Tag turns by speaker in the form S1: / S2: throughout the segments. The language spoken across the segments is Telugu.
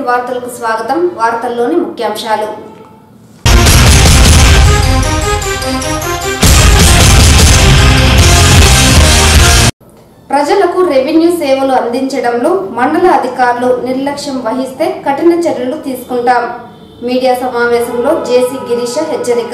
S1: వార్తలకు స్వాగతం. వార్తల్లోని ముఖ్యాంశాలు. ప్రజలకు రెవెన్యూ సేవలు అందించడంలో మండల అధికారులు నిర్లక్ష్యం వహిస్తే కఠిన చర్యలు తీసుకుంటాం. మీడియా సమావేశంలో జేసీ గిరీష హెచ్చరిక.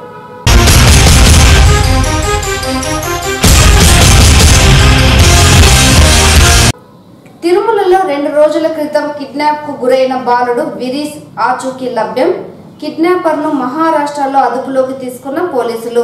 S1: తిరుమలలో 2 రోజుల క్రితం కిడ్నాప్ కు గురైన బాలుడు విరీస్ ఆచూకీ లభ్యం. కిడ్నాపర్ ను మహారాష్ట్రలో అదుపులోకి తీసుకున్న పోలీసులు.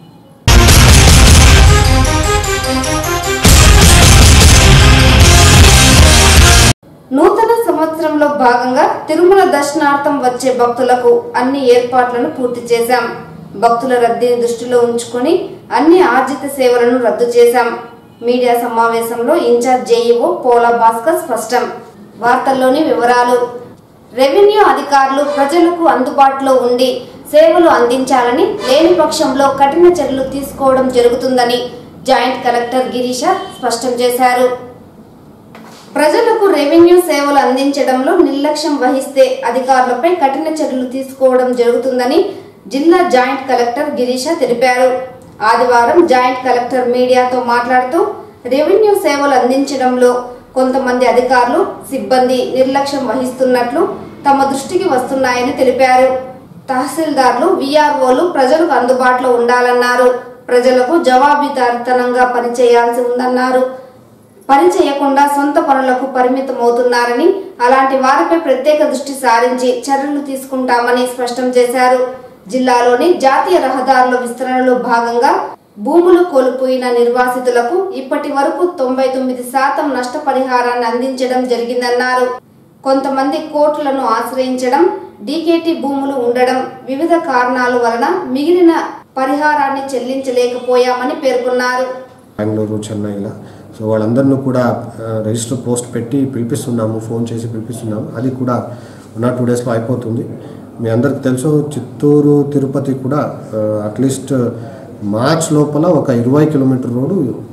S1: నూతన సంవత్సరంలో భాగంగా తిరుమల దర్శనార్థం వచ్చే భక్తులకు అన్ని ఏర్పాట్లను పూర్తి చేశాం. భక్తుల రద్దీని దృష్టిలో ఉంచుకొని అన్ని ఆర్జిత సేవలను రద్దు చేశాం. మీడియా సమావేశంలో ఇన్ఛార్జ్ జేఈఓ పోలా భాస్కర్ స్పష్టం. వార్తల్లోని వివరాలు. రెవెన్యూ అధికారులు ప్రజలకు అందుబాటులో ఉండి సేవలు అందించాలని, లేని పక్షంలో కఠిన చర్యలు తీసుకోవడం జరుగుతుందని జాయింట్ కలెక్టర్ గిరీష స్పష్టం చేశారు. ప్రజలకు రెవెన్యూ సేవలు అందించడంలో నిర్లక్ష్యం వహిస్తే అధికారులపై కఠిన చర్యలు తీసుకోవడం జరుగుతుందని జిల్లా జాయింట్ కలెక్టర్ గిరీష తెలిపారు. ఆదివారం జాయింట్ కలెక్టర్ మీడియాతో మాట్లాడుతూ రెవెన్యూ సేవలు అందించడంలో కొంతమంది అధికారులు, సిబ్బంది నిర్లక్ష్యం వహిస్తున్నట్లు తమ దృష్టికి వస్తున్నాయని తెలిపారు. తహసీల్దార్లు, వీఆర్ఓలు ప్రజలకు అందుబాటులో ఉండాలన్నారు. ప్రజలకు జవాబుదారీతనంగా పనిచేయాల్సి ఉందన్నారు. పని చేయకుండా సొంత పనులకు పరిమితమవుతున్నారని, అలాంటి వారిపై ప్రత్యేక దృష్టి సారించి చర్యలు తీసుకుంటామని స్పష్టం చేశారు. జిల్లాలోని జాతీయ రహదారుల విస్తరణలో భాగంగా భూములు కోల్పోయిన నిర్వాసితులకు ఇప్పటి వరకు 99% నష్టపరిహారాన్ని అందించడం జరిగిందన్నారు. కొంతమంది కోర్టులను ఆశ్రయించడం, డీకేటీ భూములు ఉండడం, వివిధ కారణాల వలన మిగిలిన పరిహారాన్ని చెల్లించలేకపోయామని పేర్కొన్నారు.
S2: బెంగళూరు, చెన్నైలా సో వాళ్ళందరినీ కూడా రిజిస్టర్ పోస్ట్ పెట్టి పిలిపిస్తున్నాము, ఫోన్ చేసి పిలిపిస్తున్నాము. అది కూడా 1-2 డేస్లో అయిపోతుంది. మీ అందరికి తెలుసు, చిత్తూరు తిరుపతి కూడా అట్లీస్ట్ మార్చ్ లోపల ఒక 20 కిలోమీటర్ రోడ్డు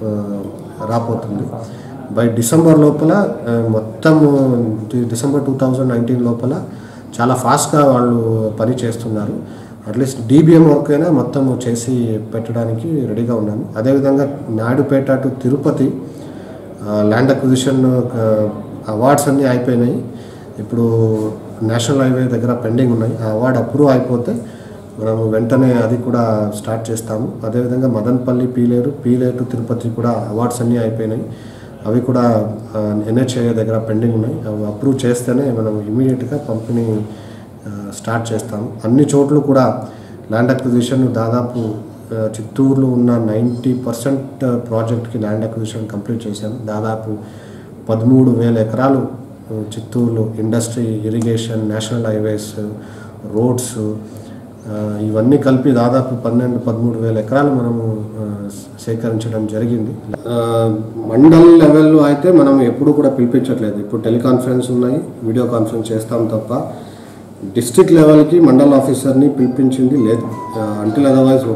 S2: రాబోతుంది. బై డిసెంబర్ లోపల మొత్తం డిసెంబర్ 2019 లోపల చాలా ఫాస్ట్గా వాళ్ళు పని చేస్తున్నారు. అట్లీస్ట్ DBM వర్క్ అయినా మొత్తం చేసి పెట్టడానికి రెడీగా ఉన్నాము. అదేవిధంగా Naidupeta to Tirupati land acquisition awards అన్నీ అయిపోయినాయి. ఇప్పుడు నేషనల్ హైవే దగ్గర పెండింగ్ ఉన్నాయి. ఆ అవార్డు అప్రూవ్ అయిపోతే మనము వెంటనే అది కూడా స్టార్ట్ చేస్తాము. అదేవిధంగా మదనపల్లి, పీలేరు టు తిరుపతి కూడా అవార్డ్స్ అన్నీ అయిపోయినాయి. అవి కూడా NHAI దగ్గర పెండింగ్ ఉన్నాయి. అవి అప్రూవ్ చేస్తేనే మనం ఇమీడియట్గా పంపిణీ స్టార్ట్ చేస్తాము. అన్ని చోట్ల కూడా ల్యాండ్ అక్విజిషన్ దాదాపు చిత్తూరులో ఉన్న 90% ప్రాజెక్ట్కి ల్యాండ్ అక్విజిషన్ కంప్లీట్ చేశాము. దాదాపు 13,000 ఎకరాలు చిత్తూరులో industry, irrigation, national highways, roads ఇవన్నీ కలిపి దాదాపు 12-13,000 ఎకరాలు మనము సేకరించడం జరిగింది. మండల్ లెవెల్లో అయితే మనం ఎప్పుడు కూడా పిలిపించట్లేదు. ఇప్పుడు టెలికాన్ఫరెన్స్ ఉన్నాయి, వీడియో కాన్ఫరెన్స్ చేస్తాం తప్ప డిస్ట్రిక్ట్ లెవెల్కి మండల్ ఆఫీసర్ని పిలిపించింది లేదు. అంటిల్ అదర్వైజ్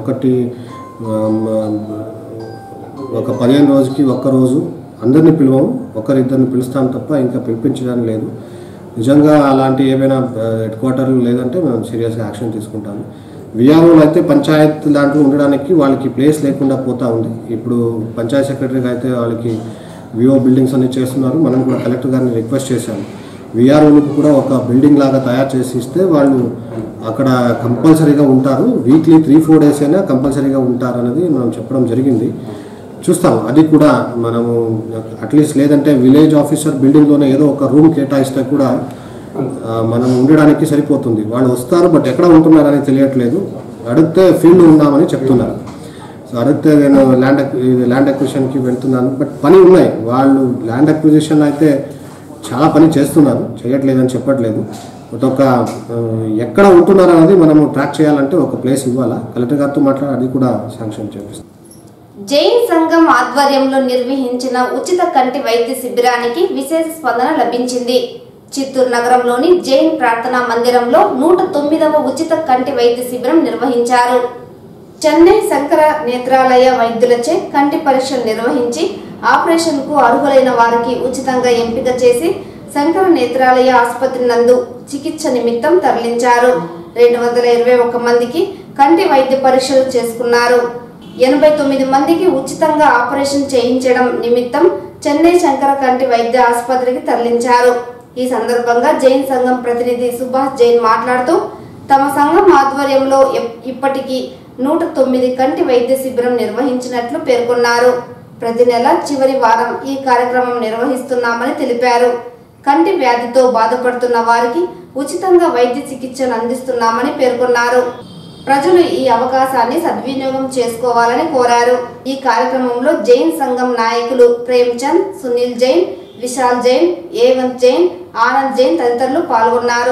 S2: ఒక 15 రోజుకి ఒక్కరోజు అందరినీ పిలవము, ఒకరిద్దరిని పిలుస్తాం తప్ప ఇంకా పిలిపించడానికి లేదు. నిజంగా అలాంటి ఏమైనా హెడ్ క్వార్టర్లు లేదంటే మనం సీరియస్గా యాక్షన్ తీసుకుంటాము. వీఆర్ఓలు అయితే పంచాయత్ దాంట్లో ఉండడానికి వాళ్ళకి ప్లేస్ లేకుండా పోతూ ఉంది. ఇప్పుడు పంచాయత్ సెక్రటరీగా అయితే వాళ్ళకి విఓ బిల్డింగ్స్ అన్ని చేస్తున్నారు. మనం కూడా కలెక్టర్ గారిని రిక్వెస్ట్ చేశాము, వీఆర్ఓలకు కూడా ఒక బిల్డింగ్ లాగా తయారు చేసి ఇస్తే వాళ్ళు అక్కడ కంపల్సరీగా ఉంటారు. వీక్లీ 3-4 డేస్ అయినా కంపల్సరీగా ఉంటారు అనేది మనం చెప్పడం జరిగింది. చూస్తాం, అది కూడా మనము అట్లీస్ట్ లేదంటే విలేజ్ ఆఫీసర్ బిల్డింగ్లోనే ఏదో ఒక రూమ్ కేటాయిస్తే కూడా మనం ఉండడానికి సరిపోతుంది. వాళ్ళు వస్తారు, బట్ ఎక్కడ ఉంటున్నారని తెలియట్లేదు. అడిగితే ఫీల్డ్ ఉన్నామని చెప్తున్నారు. సో అడిగితే నేను ల్యాండ్ అక్విజిషన్కి వెళ్తున్నాను, బట్ పని ఉన్నాయి. వాళ్ళు ల్యాండ్ అక్విజిషన్ అయితే చాలా పని చేస్తున్నారు, చేయట్లేదని చెప్పట్లేదు. బట్ ఒక ఎక్కడ ఉంటున్నారు అనేది మనము ట్రాక్ చేయాలంటే ఒక ప్లేస్ ఇవ్వాలా. కలెక్టర్ గారితో మాట్లాడి అది కూడా శాంక్షన్ చేపిస్తాం.
S1: జైన్ సంఘం ఆధ్వర్యంలో నిర్వహించిన ఉచిత కంటి వైద్య శిబిరానికి విశేష స్పందన లభించింది. చిత్తూరు నగరంలోని జైన్ ప్రార్థనా మందిరంలో 109వ ఉచిత కంటి వైద్య శిబిరం నిర్వహించారు. చెన్నై శంకర నేత్రాలయ వైద్యులచే కంటి పరీక్షలు నిర్వహించి ఆపరేషన్ కు అర్హులైన వారికి ఉచితంగా ఎంపిక చేసి శంకర నేత్రాలయ ఆసుపత్రి నందు చికిత్స నిమిత్తం తరలించారు. 221 మందికి కంటి వైద్య పరీక్షలు చేసుకున్నారు. 89 మందికి ఉచితంగా ఆపరేషన్ చేయించడం నిమిత్తం చెన్నై శంకర కంటి వైద్య ఆసుపత్రికి తరలించారు. ఈ సందర్భంగా జైన్ సంఘం ప్రతినిధి సుభాష్ జైన్ మాట్లాడుతూ తమ సంఘం ఆధ్వర్యంలో ఇప్పటికీ 109 కంటి వైద్య శిబిరం నిర్వహించినట్లు పేర్కొన్నారు. ప్రతి నెల చివరి వారం ఈ కార్యక్రమం నిర్వహిస్తున్నామని తెలిపారు. కంటి వ్యాధితో బాధపడుతున్న వారికి ఉచితంగా వైద్య చికిత్సను అందిస్తున్నామని పేర్కొన్నారు. ప్రజలు ఈ అవకాశాన్ని సద్వినియోగం చేసుకోవాలని కోరారు. ఈ కార్యక్రమంలో జైన్ సంఘం నాయకులు ప్రేమ్చంద్, సునీల్ జైన్, విశాల్ జైన్, ఏవంత్ జైన్, ఆనంద్ జైన్ తదితరులు పాల్గొన్నారు.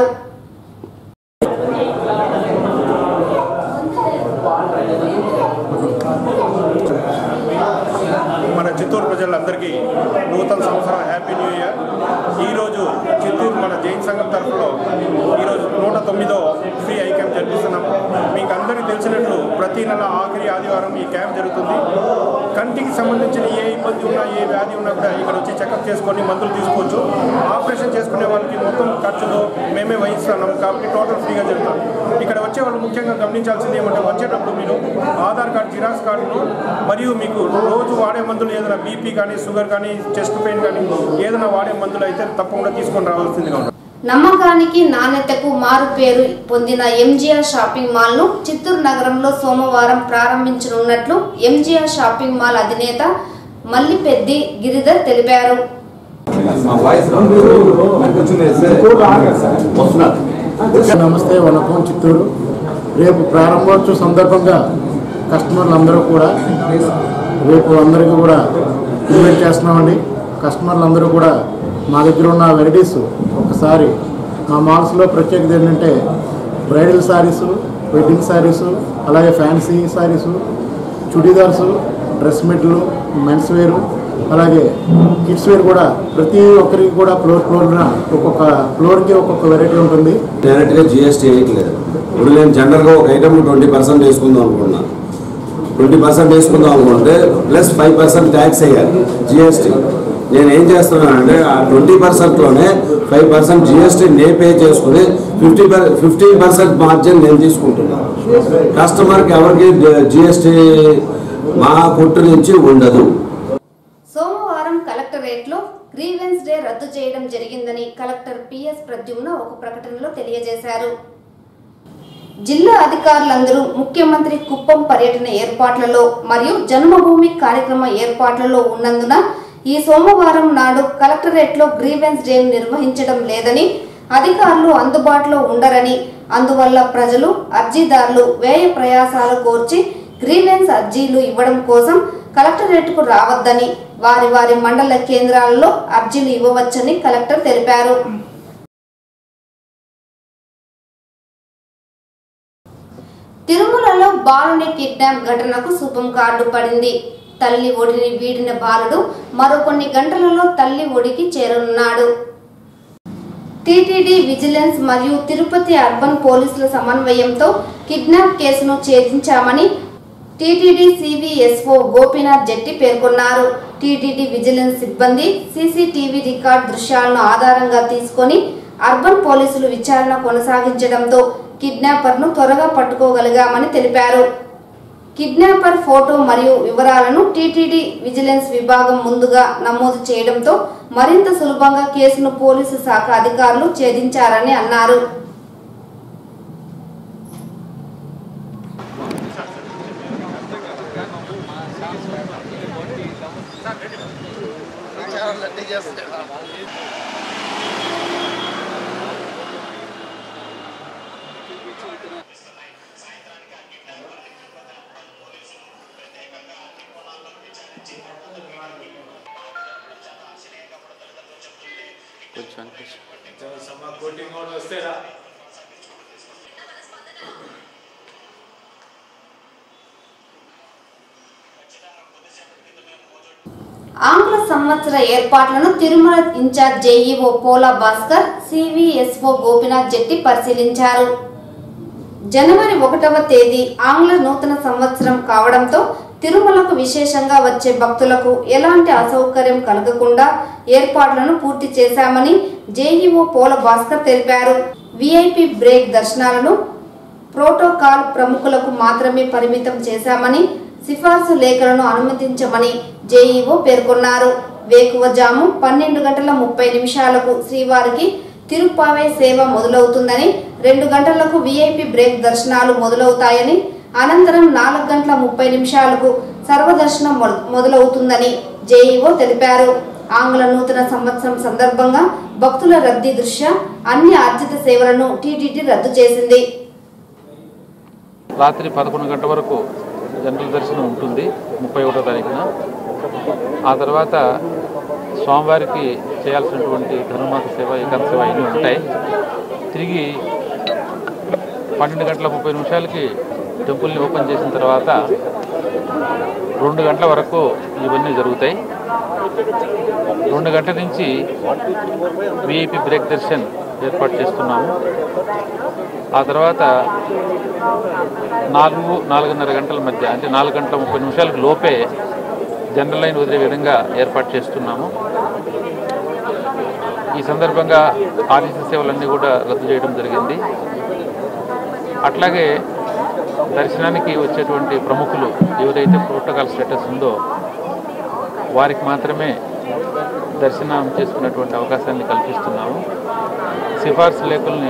S3: మన చిత్తూరు ప్రజలందరికీ నూతన సంవత్సరం హ్యాపీ న్యూ ఇయర్. ఈరోజు చిత్తూరు మన జైన్ సంఘం తరఫులో ఈరోజు 109వ ఫ్రీ ఐ క్యాంప్ జరిపిస్తున్నాము. మీకు అందరికీ తెలిసినట్లు ప్రతి నెల ఆఖరి ఆదివారం ఈ క్యాంప్ జరుగుతుంది. కంటికి సంబంధించిన ఏ ఇబ్బంది ఉన్నా, ఏ వ్యాధి ఉన్నా కూడా ఇక్కడ వచ్చి చెకప్ చేసుకొని మందులు తీసుకోవచ్చు. ఆపరేషన్ చేసుకునే వాళ్ళకి మొత్తం ఖర్చులు మేమే వహిస్తున్నాం కాబట్టి టోటల్ ఫ్రీగా జరుగుతాం. ఇక్కడ వచ్చే వాళ్ళు ముఖ్యంగా గమనించాల్సింది ఏమంటే వచ్చేటప్పుడు మీరు ఆధార్ కార్డు, జిరాక్స్ కార్డును మరియు మీకు రోజు వాడే మందులు ఏదైనా బీపీ కానీ, షుగర్ కానీ, చెస్ట్ పెయిన్ కానీ ఏదైనా వాడే మందులు అయితే తప్పకుండా తీసుకొని రావాల్సిందిగా ఉంటుంది.
S1: నమ్మకానికి నాణ్యతకు మారు పేరు పొందిన ఎంజీఆర్ షాపింగ్ మాల్ ను చిత్తూరు నగరంలో సోమవారం ప్రారంభించనున్నట్లు ఎంజీఆర్ షాపింగ్ మాల్ అధినేత మల్లిపెద్ది గిరిధర్ తెలిపారు.
S4: నమస్తే, వనకం చిత్తూరు. రేపు ప్రారంభోత్సవ సందర్భంగా కస్టమర్లు అందరూ కూడా రేపు అందరికీ కూడా ఇన్వైట్ చేస్తున్నామండి. కస్టమర్లు అందరూ కూడా మా దగ్గర ఉన్న వెరైటీస్ ఒకసారి మా మాల్స్లో ప్రత్యేకత ఏంటంటే బ్రైడల్ శారీసు, వెడ్డింగ్ శారీసు, అలాగే ఫ్యాన్సీ శారీసు, చుడీదార్సు, డ్రెస్ మెట్లు, మెన్స్ వేరు, అలాగే కిడ్స్ వేర్ కూడా ప్రతి ఒక్కరికి కూడా ఫ్లోర్న ఒక్కొక్క ఫ్లోర్కి ఒక్కొక్క వెరైటీ ఉంటుంది.
S5: డైరెక్ట్గా జిఎస్టీ వేయట్లేదు. ఇప్పుడు నేను జనరల్గా ఒక ఐటమ్ 20% వేసుకుందాం అనుకున్నాను. 20% వేసుకుందాం అనుకుంటే ప్లస్ 5% ట్యాక్స్ వేయాలి జిఎస్టీ. నేను ఏం చేస్తున్నానంటే ఆ 20%లోనే 5% జిఎస్టీ నే పే చేసుకుని 15% మార్జిన్ నేను తీసుకుంటున్నాను. కస్టమర్కి ఎవరికి జిఎస్టీ మా కొట్టు నుంచి ఉండదు.
S1: సోమవారం కలెక్టరేట్ లో గ్రీవెన్స్ డే రద్దు చేయడం జరిగిందని కలెక్టర్ పిఎస్ ప్రద్యుమ్న ఒక ప్రకటనలో తెలియజేశారు. జిల్లా అధికారులందరూ ముఖ్యమంత్రి కుప్పం పర్యటన ఏర్పాట్లలో మరియు జన్మభూమి కార్యక్రమ ఏర్పాట్లలో ఉన్నందున ఈ సోమవారం నాడు కలెక్టరేట్ లో గ్రీవెన్స్ డే నిర్వహించడం లేదని, అధికారులు అందుబాటులో ఉండరని, అందువల్ల ప్రజలు, అర్జీదారులు వ్యయ ప్రయాసాలు కోర్చి గ్రీవెన్స్ అర్జీలు ఇవ్వడం కోసం కలెక్టరేట్ కు రావద్దని, వారి వారి మండల కేంద్రాలలో అర్జీలు ఇవ్వవచ్చని కలెక్టర్ తెలిపారు. తిరుమలలో బాలుని కిడ్నాప్ ఘటనకు శుభం కార్డు పడింది. తల్లి ఒడిని వీడిన బాలుడు మరో కొన్ని గంటలలో తల్లి ఒడికి చేరనున్నాడు. టీటీడీ విజిలెన్స్ మరియు తిరుపతి అర్బన్ పోలీసుల సమన్వయంతో కిడ్నాప్ కేసును ఛేదించామని టీటీడీ సివిఎస్ఓ గోపీనాథ్ జెట్టి పేర్కొన్నారు. టీటీడీ విజిలెన్స్ సిబ్బంది సీసీటీవీ రికార్డ్ దృశ్యాలను ఆధారంగా తీసుకొని అర్బన్ పోలీసులు విచారణ కొనసాగించడంతో కిడ్నాపర్ ను త్వరగా పట్టుకోగలిగామని తెలిపారు. కిడ్నాపర్ ఫోటో మరియు వివరాలను టీటీడీ విజిలెన్స్ విభాగం ముందుగా నమోదు చేయడంతో మరింత సులభంగా కేసును పోలీసు శాఖ అధికారులు ఛేదించారని అన్నారు. ఆంగ్ల సంవత్సర ఏర్పాట్లను Tirumala incharge JEO Pola Bhaskar, CVSO Gopinath జెట్టి పరిశీలించారు. జనవరి 1వ తేదీ ఆంగ్ల నూతన సంవత్సరం కావడంతో తిరుమలకు విశేషంగా వచ్చే భక్తులకు ఎలాంటి అసౌకర్యం కలగకుండా ఏర్పాట్లను పూర్తి చేశామని జేఈఓ పోల భాస్కర్ తెలిపారు. విఐపి బ్రేక్ దర్శనాలను ప్రోటోకాల్ ప్రముఖులకు మాత్రమే పరిమితం చేశామని, సిఫార్సు లేఖలను అనుమతించమని జేఈఓ పేర్కొన్నారు. వేకువజాము 12:30 శ్రీవారికి తిరుపావై సేవ మొదలవుతుందని, 2 గంటలకు విఐపి బ్రేక్ దర్శనాలు మొదలవుతాయని, అనంతరం 4:30 సర్వదర్శనం మొదలవుతుందని జేఈఓ తెలిపారు. ఆంగ్ల నూతన సంవత్సరం సందర్భంగా భక్తుల రద్దీ దృష్ట్యా అన్ని ఆర్జిత సేవలను టీటీడీ రద్దు చేసింది.
S6: రాత్రి 11 గంటల వరకు జనరల్ దర్శనం ఉంటుంది 31వ తారీఖున. ఆ తర్వాత స్వామివారికి చేయాల్సినటువంటి ధనుర్మాస సేవ, ఏకాంత సేవ ఇవన్నీ ఉంటాయి. తిరిగి 12:30 టెంపుల్ని ఓపెన్ చేసిన తర్వాత 2 గంటల వరకు ఇవన్నీ జరుగుతాయి. 2 గంటల నుంచి విఐపి బ్రేక్ దర్శన్ ఏర్పాటు చేస్తున్నాము. ఆ తర్వాత 4-4:30 గంటల మధ్య, అంటే 4:30 లోపే జనరల్ లైన్ వదిలే విధంగా ఏర్పాటు చేస్తున్నాము. ఈ సందర్భంగా ఆర్టీసీ సేవలన్నీ కూడా రద్దు చేయడం జరిగింది. అట్లాగే దర్శనానికి వచ్చేటువంటి ప్రముఖులు ఎవరైతే ప్రోటోకాల్ స్టేటస్ ఉందో వారికి మాత్రమే దర్శనం చేసుకునేటువంటి అవకాశాన్ని కల్పిస్తున్నాము. సిఫార్సు లేఖల్ని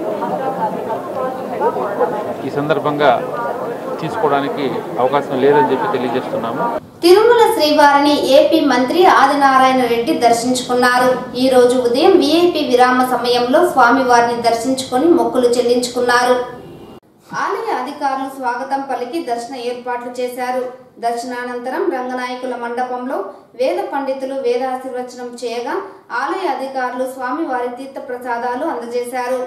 S6: ఈ సందర్భంగా తీసుకోవడానికి అవకాశం లేదని చెప్పి తెలియజేస్తున్నాము.
S1: తిరుమల శ్రీవారిని ఏపీ మంత్రి ఆదినారాయణ రెడ్డి దర్శించుకున్నారు. ఈ రోజు ఉదయం విఐపి విరామ సమయంలో స్వామివారిని దర్శించుకుని మొక్కులు చెల్లించుకున్నారు. ఆలయ అధికారులు స్వాగతం పలికి దర్శన ఏర్పాట్లు చేశారు. దర్శనానంతరం రంగనాయకుల మండపంలో వేద పండితులు వేదాశీర్వచనం చేయగా ఆలయ అధికారులు స్వామివారి తీర్థ ప్రసాదాలు అందజేశారు.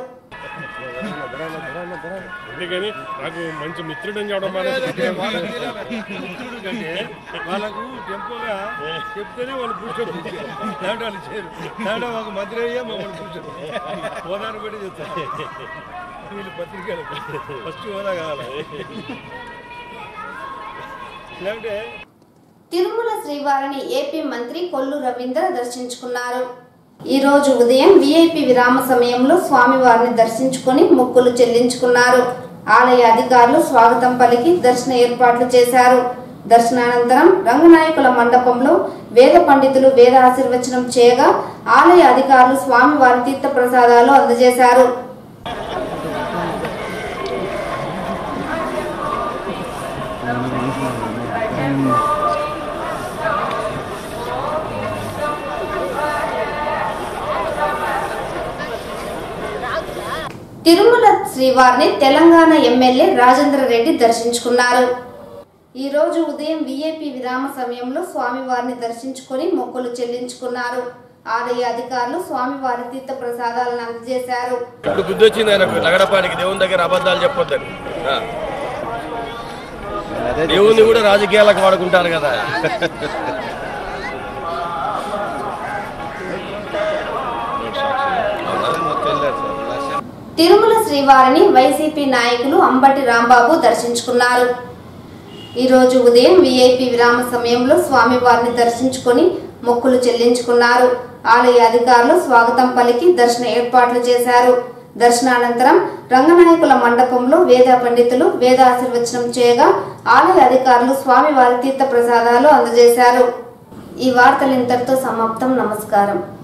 S3: అందుకని నాకు మంచి మిత్రుడు చెప్పడం వాళ్ళకు టెంపోగా చెప్తేనే వాళ్ళు కూర్చోబెట్టారు. ఒక మంత్రి అయ్యా మమ్మల్ని కూర్చోరు హోదాను పెట్టి చెప్తారు. వీళ్ళు పత్రికలు ఫస్ట్ హోదా కావాలి. లేదంటే
S1: తిరుమల శ్రీవారిని ఏపీ మంత్రి కొల్లు రవీంద్ర దర్శించుకున్నారు. ఈ రోజు ఉదయం విఐపి విరామ సమయంలో స్వామివారిని దర్శించుకుని మొక్కులు చెల్లించుకున్నారు. ఆలయ అధికారులు స్వాగతం పలికి దర్శన ఏర్పాట్లు చేశారు. దర్శనానంతరం రంగనాయకుల మండపంలో వేద పండితులు వేద ఆశీర్వచనం చేయగా ఆలయ అధికారులు స్వామివారి తీర్థ ప్రసాదాలు అందజేశారు. తిరుమల శ్రీవారిని తెలంగాణ ఎమ్మెల్యే రాజేంద్ర రెడ్డి దర్శించుకున్నారు. ఈ రోజు ఉదయం విఐపి విరామ సమయంలో స్వామివారిని దర్శించుకుని మొక్కులు చెల్లించుకున్నారు. ఆలయ అధికారులు స్వామివారి తీర్థ ప్రసాదాలను అందజేశారు.
S7: ఇప్పుడు బుద్ధి వచ్చింది ఆయనకు నగరపానికి దేవుని దగ్గర అబద్ధాలు చెప్పొద్దని. దేవుని కూడా రాజకీయాలకు వాడుకుంటారు కదా.
S1: తిరుమల శ్రీవారిని వైసీపీ నాయకులు అంబటి రాంబాబు దర్శించుకున్నారు. ఈ రోజు ఉదయం విఐపి విరామ సమయంలో స్వామివారిని దర్శించుకుని మొక్కులు చెల్లించుకున్నారు. ఆలయ అధికారులు స్వాగతం పలికి దర్శన ఏర్పాట్లు చేశారు. దర్శనానంతరం రంగనాయకుల మండపంలో వేద పండితులు వేద ఆశీర్వచనం చేయగా ఆలయ అధికారులు స్వామివారి తీర్థ ప్రసాదాలు అందజేశారు. ఈ వార్తలు ఇంతటితో సమాప్తం. నమస్కారం.